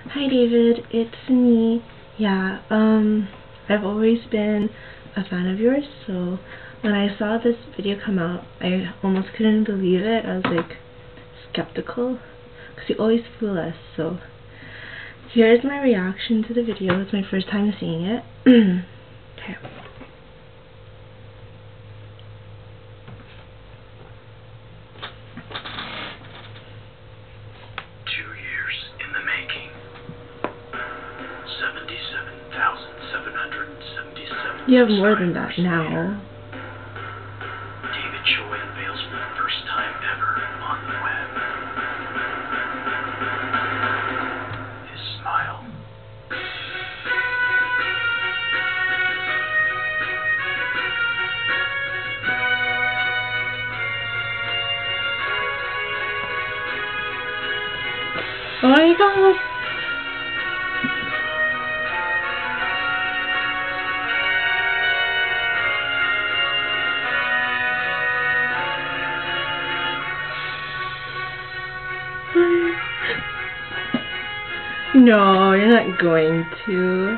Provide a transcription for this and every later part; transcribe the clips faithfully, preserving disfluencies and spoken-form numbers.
Hi David, it's me. Yeah, um, I've always been a fan of yours, so when I saw this video come out, I almost couldn't believe it. I was like skeptical, because you always fool us, so here's my reaction to the video. It's my first time seeing it. Okay. You have more than that now. David Choi unveils for the first time ever on the web. His smile. Oh my god! No, you're not going to.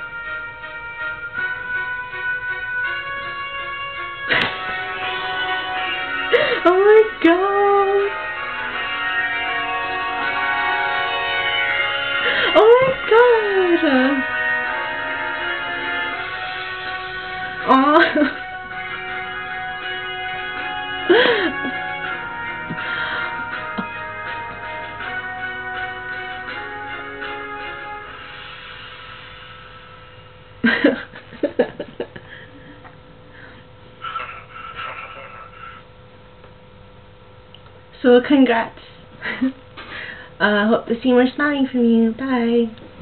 Oh my god! Oh my god! Oh. So congrats. uh, hope to see more smiling from you. Bye.